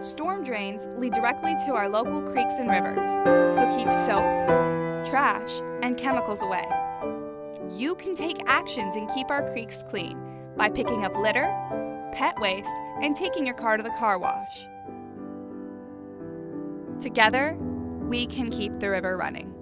Storm drains lead directly to our local creeks and rivers, so keep soap, trash, and chemicals away. You can take actions and keep our creeks clean by picking up litter, pet waste, and taking your car to the car wash. Together, we can keep the river running.